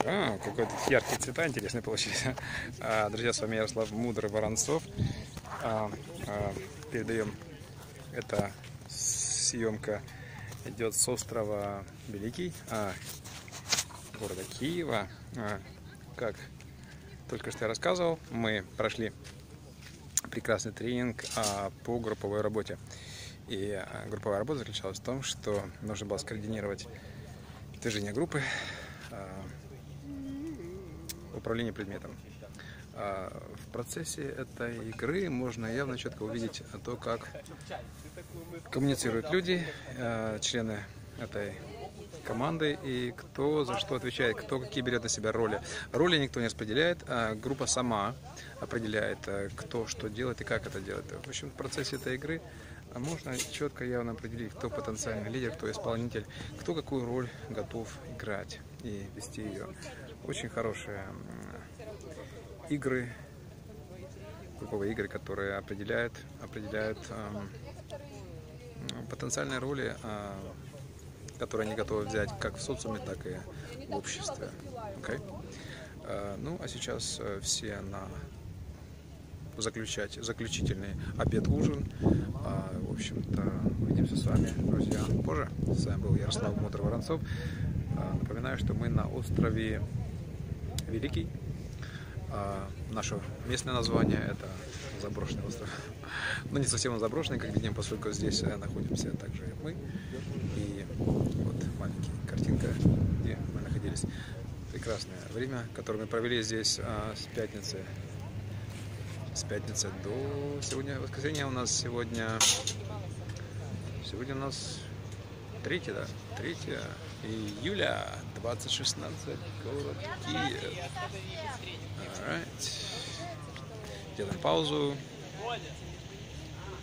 Какой-то яркие цвета интересные получились. Друзья, с вами Ярослав Мудрый Воронцов. Передаем, эта съемка идет с острова Великий, города Киева. Как только что я рассказывал, мы прошли прекрасный тренинг по групповой работе. И групповая работа заключалась в том, что нужно было скоординировать движение группы, управление предметом. В процессе этой игры можно явно четко увидеть то, как коммуницируют люди, члены этой команды, и кто за что отвечает, кто какие берет на себя роли. Роли никто не распределяет, а группа сама определяет, кто что делает и как это делает. В общем, в процессе этой игры можно четко, явно определить, кто потенциальный лидер, кто исполнитель, кто какую роль готов играть и вести ее. Очень хорошие игры, групповые игры, которые определяют потенциальные роли, которые они готовы взять как в социуме, так и в обществе. Okay? Ну, а сейчас все на заключительный обед-ужин. В общем-то, увидимся с вами, друзья, позже. С вами был Ярослав Мудрый Воронцов. Напоминаю, что мы на острове Великий. Наше местное название — это заброшенный остров. Но не совсем заброшенный, как видим, поскольку здесь находимся также мы. И вот маленькая картинка, где мы находились. Прекрасное время, которое мы провели здесь с пятницы до сегодня, воскресенье. У нас сегодня у нас 3 июля 2016, город Киев. Делаем паузу.